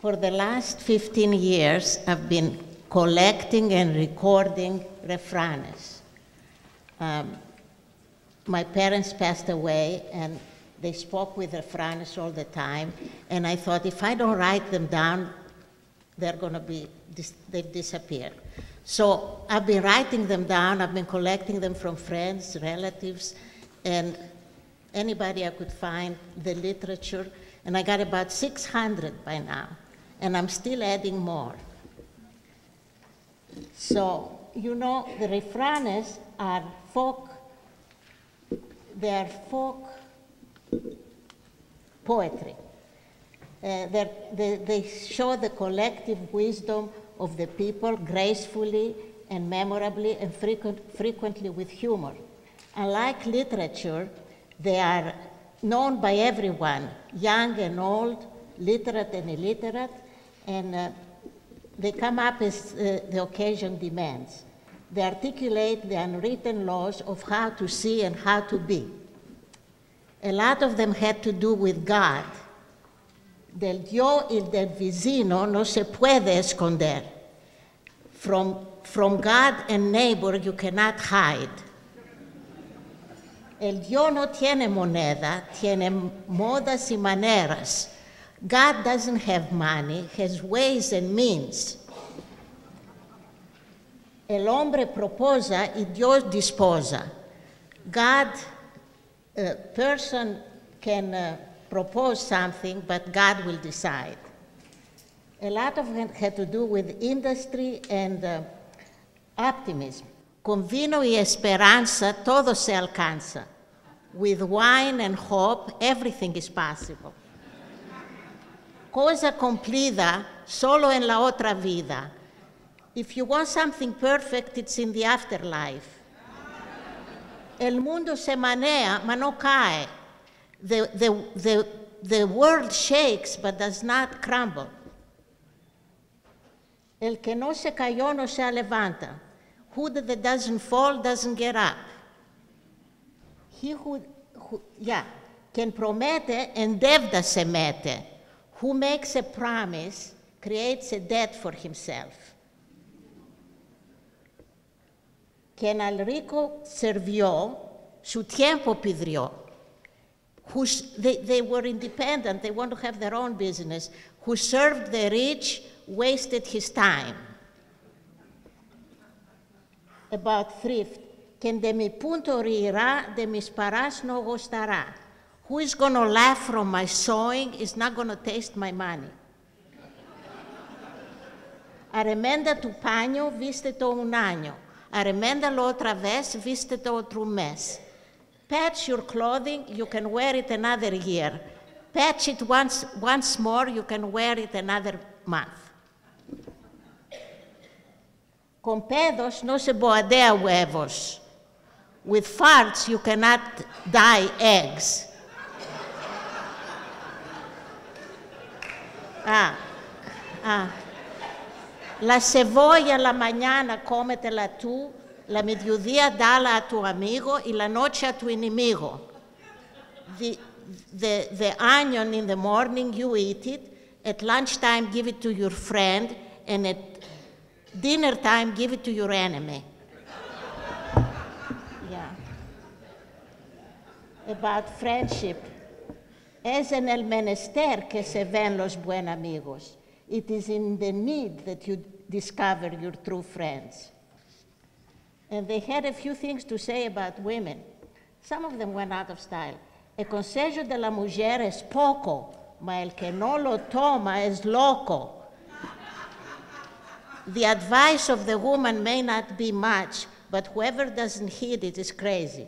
For the last 15 years, I've been collecting and recording refranes. My parents passed away, and they spoke with refranes all the time, and I thought if I don't write them down, they disappear. So I've been writing them down, I've been collecting them from friends, relatives, and anybody I could find, the literature, and I got about 600 by now, and I'm still adding more. So, you know, the refranes are folk poetry. They show the collective wisdom of the people gracefully and memorably and frequently with humor. Unlike literature, they are known by everyone, young and old, literate and illiterate, and they come up as the occasion demands. They articulate the unwritten laws of how to see and how to be. A lot of them had to do with God. Del Dios y del vicino no se puede esconder. From God and neighbor you cannot hide. El Dios no tiene moneda, tiene modas y maneras. God doesn't have money, has ways and means. El hombre proposa y Dios disposa. God, a person can propose something, but God will decide. A lot of it had to do with industry and optimism. Con vino y esperanza todo se alcanza. With wine and hope, everything is possible. Cosa cumplida solo en la otra vida. If you want something perfect, it's in the afterlife. El mundo se manea, ma no cae. The world shakes, but does not crumble. El que no se cayó no se levanta. Who that doesn't fall doesn't get up. He quien promete en deuda se mete. Who makes a promise creates a debt for himself. Quien al rico sirvió, su tiempo pidió. They were independent, they want to have their own business. Who served the rich wasted his time. About thrift, quien de mi punto rirá, de mis paras no gustará. Who is going to laugh from my sewing is not going to taste my money. Arremenda tu paño, vístete un año. Arreméndalo otra vez, vístete otro mes. Patch your clothing, you can wear it another year. Patch it once more, you can wear it another month. Con pedos no se boadea huevos. With farts, you cannot dye eggs. La cebolla la mañana cómetela tú, la mediodía dala a tu amigo y la noche a tu enemigo. The onion in the morning, you eat it. At lunchtime, give it to your friend. And at dinner time, give it to your enemy. Yeah. About friendship. Es en el menester que se ven los buen amigos. It is in the need that you discover your true friends. And they had a few things to say about women. Some of them went out of style. El consejo de la mujer es poco, ma el que no lo toma es loco. The advice of the woman may not be much, but whoever doesn't heed it is crazy.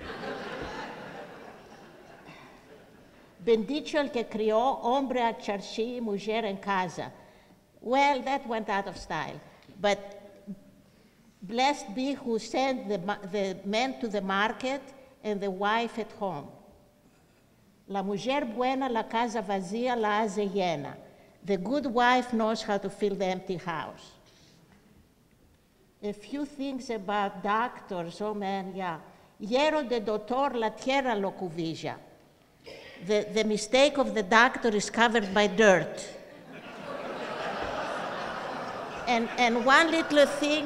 Bendicho el que crió hombre a charchí, mujer en casa. Well, that went out of style. But blessed be who sent the men to the market and the wife at home. La mujer buena la casa vacía la hace llena. The good wife knows how to fill the empty house. A few things about doctors, oh man, yeah. Hierro de doctor la tierra lo cubilla. The mistake of the doctor is covered by dirt. And one little thing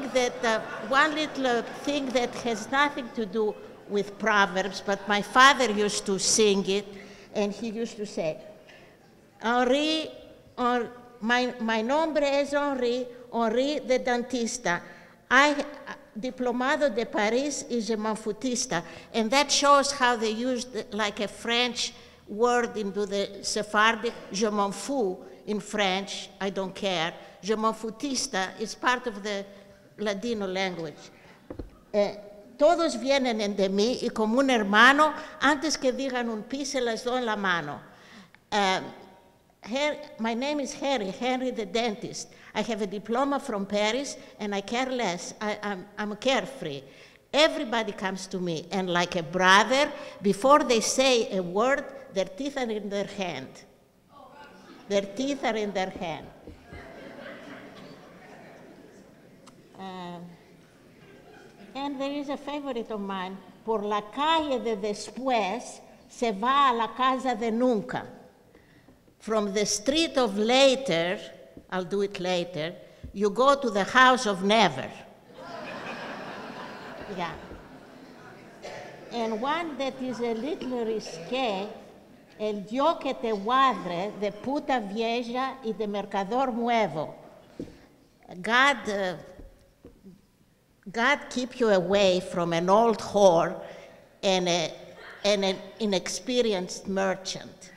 that has nothing to do with Proverbs, but my father used to sing it, and he used to say, Henri, my nombre es Henri de dentista. Diplomado de Paris y je m'en foutista. And that shows how they used like a French word into the Sephardic, je m'en fous in French, I don't care. Je m'en foutista is part of the Ladino language. Todos vienen de mí y como un hermano, antes que digan un pi se les doy la mano. My name is Henry the dentist. I have a diploma from Paris, and I care less. I'm carefree. Everybody comes to me, and like a brother, before they say a word, their teeth are in their hand. Their teeth are in their hand. And there is a favorite of mine. Por la calle de después se va a la casa de nunca. From the street of later, I'll do it later, you go to the house of never. Yeah. And one that is a little risque, el Dios que te guarde de puta vieja y de mercador nuevo. God keep you away from an old whore and an inexperienced merchant.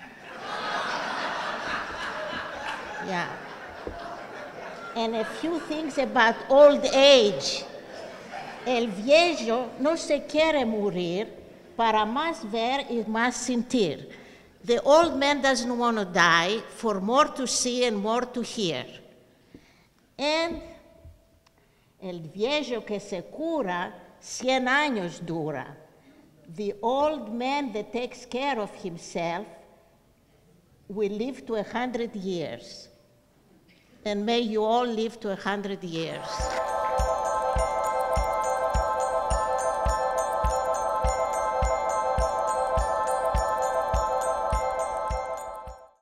Yeah. And a few things about old age. El viejo no se quiere morir para más ver y más sentir. The old man doesn't want to die for more to see and more to hear. And el viejo que se cura, 100 años dura. The old man that takes care of himself will live to 100 years. And may you all live to 100 years.